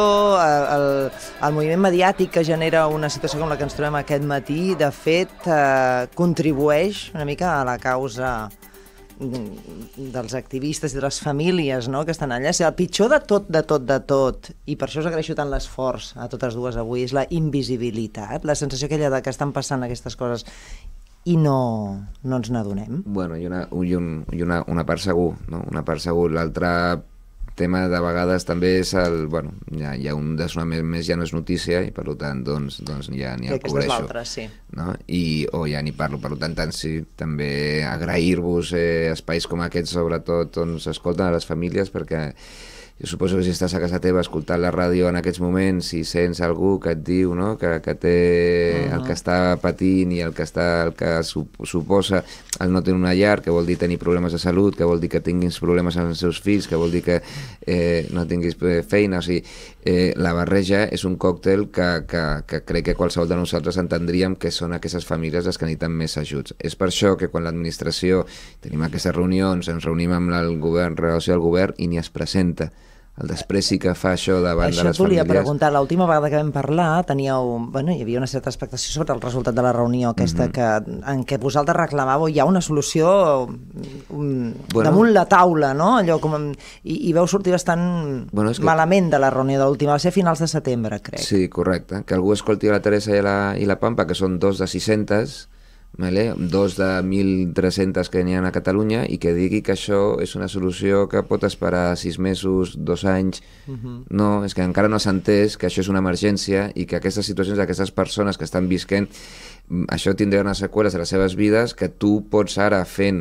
el moviment mediàtic que genera una situació com la que ens trobem aquest matí, de fet, contribueix una mica a la causa dels activistes i de les famílies que estan allà. El pitjor de tot, i per això us agraeixo tant l'esforç a totes dues avui, és la invisibilitat, la sensació aquella que estan passant aquestes coses i no ens n'adonem. Bueno, i una part segur, no? Una part segur. L'altre tema de vegades també és hi ha un desnonament més, ja no és notícia i per tant ja ni el cobreixo. L'altre, sí. No? O ja ni parlo, per tant sí, també agrair-vos espais com aquests, sobretot on s'escolten a les famílies, perquè jo suposo que si estàs a casa teva escoltant la ràdio en aquests moments, si sents algú que et diu que té el que està patint i el que suposa el no tenir una llar, que vol dir tenir problemes de salut, que vol dir que tinguis problemes amb els seus fills, que vol dir que no tinguis feina, o sigui, la barreja és un còctel que crec que qualsevol de nosaltres entendríem que són aquestes famílies les que necessiten més ajuts. És per això que quan l'administració tenim aquestes reunions, ens reunim amb el govern, relació al govern, i ni es presenta el despreci que fa això davant de les famílies. Això et volia preguntar, l'última vegada que vam parlar hi havia una certa expectació sobre el resultat de la reunió aquesta en què vosaltres reclamàveu ja una solució damunt la taula, no? I vau sortir bastant malament de la reunió de l'última, va ser a finals de setembre, crec. Sí, correcte. Que algú escolti la Teresa i la Pampa, que són 2 de 600, 2 de 1.300 que n'hi ha a Catalunya, i que digui que això és una solució que pot esperar 6 mesos, 2 anys. No, és que encara no s'ha entès que això és una emergència i que aquestes situacions d'aquestes persones que estan visquent, això tindrà unes seqüeles a les seves vides que tu pots ara fent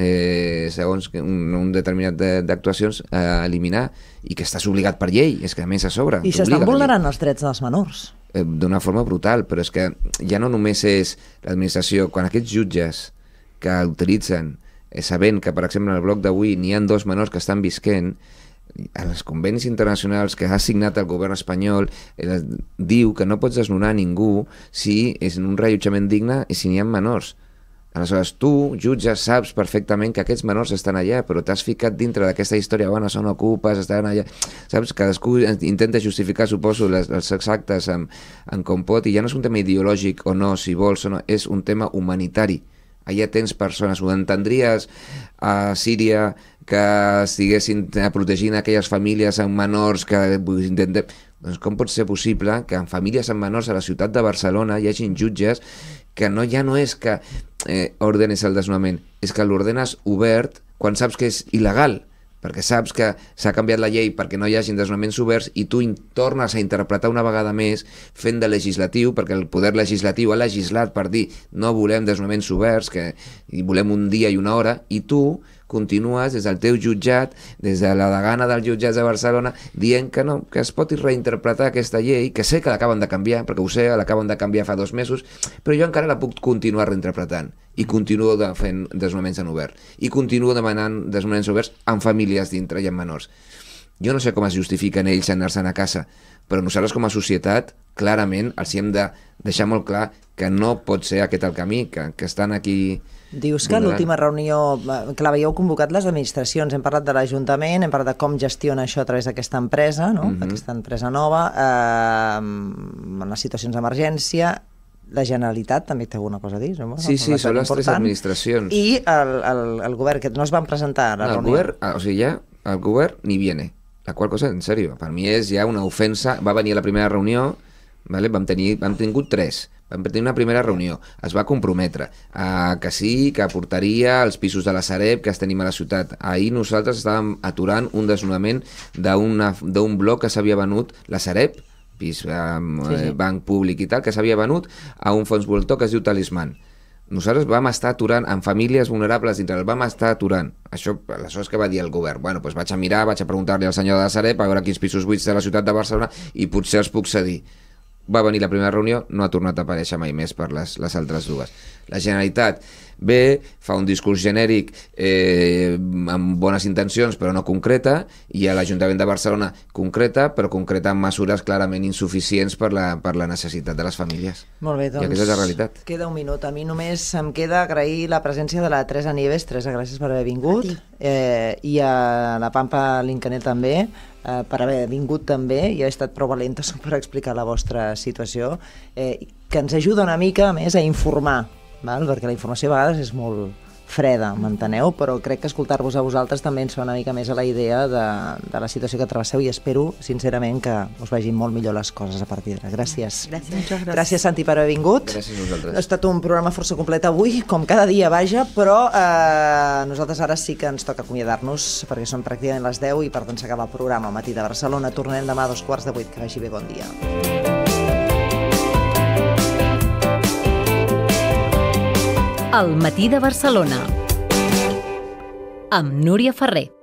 segons un determinat d'actuacions eliminar, i que estàs obligat per llei, és que a més a sobre i s'estan vulnerant els drets dels menors d'una forma brutal, però és que ja no només és l'administració, quan aquests jutges que utilitzen, sabent que per exemple en el bloc d'avui n'hi ha 2 menors que estan visquent, els convenis internacionals que ha signat el govern espanyol diu que no pots desnonar ningú si és un reallotjament digne i si n'hi ha menors. Aleshores, tu, jutge, saps perfectament que aquests menors estan allà, però t'has ficat dintre d'aquesta història, són ocupes, estan allà, saps? Cadascú intenta justificar, suposo, els actes en com pot, i ja no és un tema ideològic o no, si vols o no, és un tema humanitari. Allà tens persones, ho entendries a Síria, que estiguessin protegint aquelles famílies amb menors que intentem... Doncs com pot ser possible que en famílies amb menors a la ciutat de Barcelona hi hagin jutges que ja no és que ordenes el desnonament, és que l'ordenes obert quan saps que és il·legal, perquè saps que s'ha canviat la llei perquè no hi hagin desnonaments oberts, i tu tornes a interpretar una vegada més fent de legislatiu, perquè el poder legislatiu ha legislat per dir no volem desnonaments oberts, i volem un dia i una hora, i tu continues des del teu jutjat, des de la degana dels jutjats de Barcelona, dient que no, que es pot reinterpretar aquesta llei, que sé que l'acaben de canviar, perquè ho sé, l'acaben de canviar fa 2 mesos, però jo encara la puc continuar reinterpretant, i continuo fent desnonaments en obert, i continuo demanant desnonaments oberts amb famílies dintre i amb menors. Jo no sé com es justifiquen ells anar-se'n a casa, però nosaltres com a societat, clarament, els hem de deixar molt clar que no pot ser aquest el camí, que estan aquí... Dius que a l'última reunió, clar, havia convocat les administracions, hem parlat de l'Ajuntament, hem parlat de com gestiona això a través d'aquesta empresa, no? Aquesta empresa nova, en les situacions d'emergència. La Generalitat també té alguna cosa a dir? No? Sí, són les tres administracions. I el govern, que no es van presentar a la reunió. El govern ni viene. La qual cosa, en sèrio, per mi és ja una ofensa. Va venir a la primera reunió, vale? Vam tingut 3. Vam tenir una primera reunió, es va comprometre que sí, que portaria els pisos de la Sareb que es tenim a la ciutat. Ahir nosaltres estàvem aturant un desnonament d'un bloc que s'havia venut, la Sareb, banc públic i tal, que s'havia venut a un fons voltor que es diu Talisman. Nosaltres vam estar aturant amb famílies vulnerables dintre, vam estar aturant. Això, aleshores que va dir el govern? Bueno, doncs vaig a mirar, vaig a preguntar-li al senyor de la Sareb a veure quins pisos buits de la ciutat de Barcelona i potser els puc cedir. Va venir la primera reunió, no ha tornat a aparèixer mai més per les altres dues. La Generalitat ve, fa un discurs genèric amb bones intencions però no concreta, i a l'Ajuntament de Barcelona concreta, però concreta amb mesures clarament insuficients per la necessitat de les famílies. Molt bé, doncs, i aquesta és la realitat. Queda un minut. A mi només em queda agrair la presència de la Teresa Nieves. Teresa, gràcies per haver vingut. I a la Pampa Lincanet també, per haver vingut també i haver estat prou valentes per explicar la vostra situació, que ens ajuda una mica més a informar, perquè la informació a vegades és molt freda, m'enteneu? Però crec que escoltar-vos a vosaltres també ens fa una mica més a la idea de la situació que travesseu, i espero, sincerament, que us vagin molt millor les coses a partir d'ara. Gràcies. Gràcies, Santi, per haver vingut. Gràcies a vosaltres. Ha estat un programa força complet avui, com cada dia, vaja, però nosaltres ara sí que ens toca acomiadar-nos, perquè són pràcticament les 10 i per tant s'acaba el programa al Matí de Barcelona. Tornem demà a 7:15. Que vagi bé, bon dia. El Matí de Barcelona amb Núria Ferrer.